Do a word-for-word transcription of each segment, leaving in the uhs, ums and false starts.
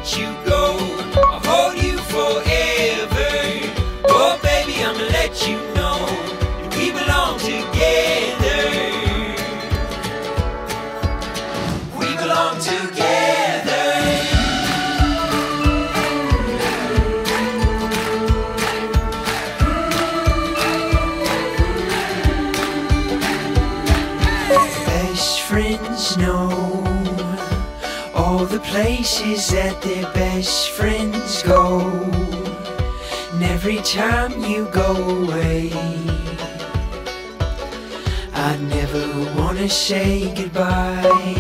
let you go. I'll hold you forever. Oh baby, I'ma let you know that we belong together. We belong together. Best friends know all the places that their best friends go. And every time you go away, I'd never wanna say goodbye.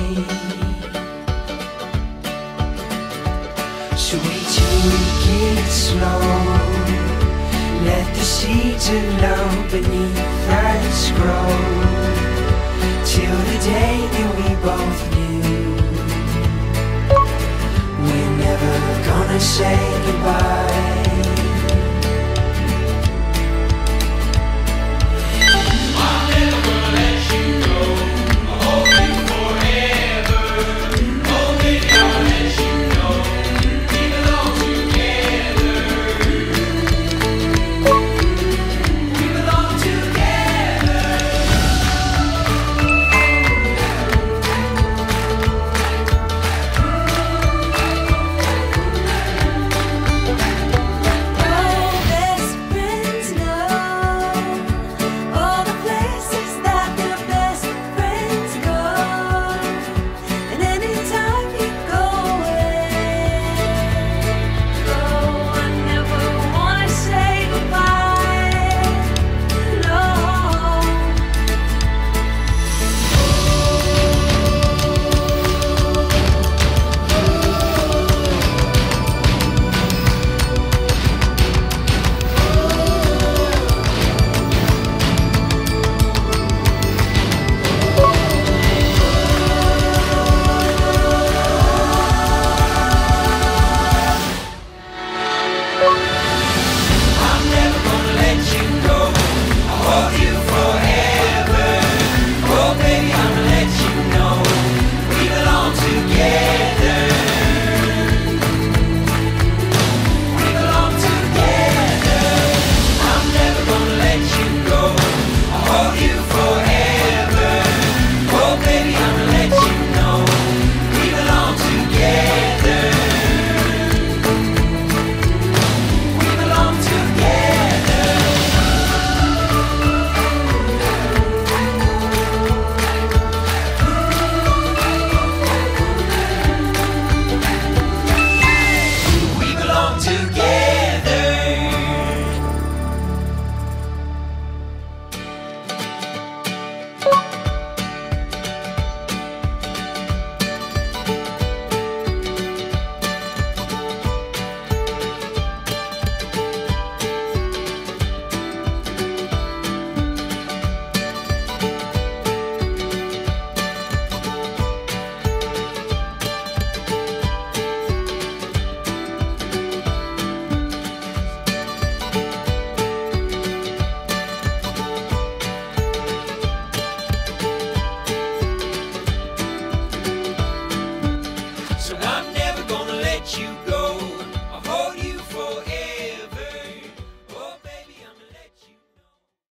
So we take it slow, let the seeds of love beneath us grow, till the day that we both knew we're never gonna say goodbye.